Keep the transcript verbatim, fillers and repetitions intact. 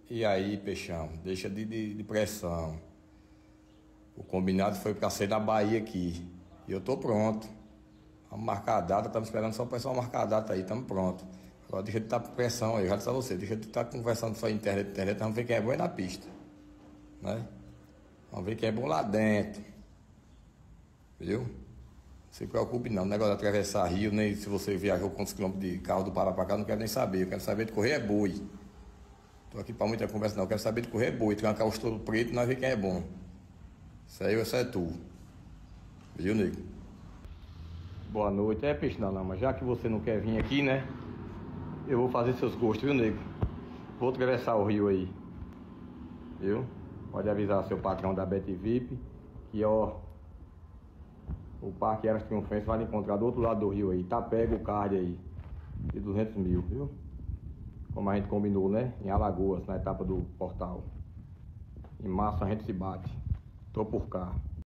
E aí, Peixão, deixa de, de, de pressão. O combinado foi pra sair da Bahia aqui. E eu tô pronto. Vamos marcar a data, estamos esperando só o pessoal marcar a data aí, estamos prontos. Agora deixa de estar com pressão aí, eu já disse a você, deixa de estar conversando só em internet, internet, vamos ver quem é bom aí na pista. Né? Vamos ver quem é bom lá dentro. Viu? Não se preocupe não, o negócio de atravessar rio, nem se você viajou quantos quilômetros de carro do Pará pra cá, não quero nem saber. Eu quero saber de correr é boi. Tô aqui pra muita conversa não, eu quero saber de correr é boi, trancar os touros pretos e nós ver quem é bom. Isso aí, isso é tu. Viu, nego? Boa noite. É, peixe não, não, mas já que você não quer vir aqui, né? Eu vou fazer seus gostos, viu, nego? Vou atravessar o rio aí. Viu? Pode avisar seu patrão da Bet V I P que, ó, o Parque Eras Triunfense vai lhe encontrar do outro lado do rio aí. Tá, pega o card aí de duzentos mil, viu? Como a gente combinou, né? Em Alagoas, na etapa do Portal. Em março a gente se bate. Tô por cá.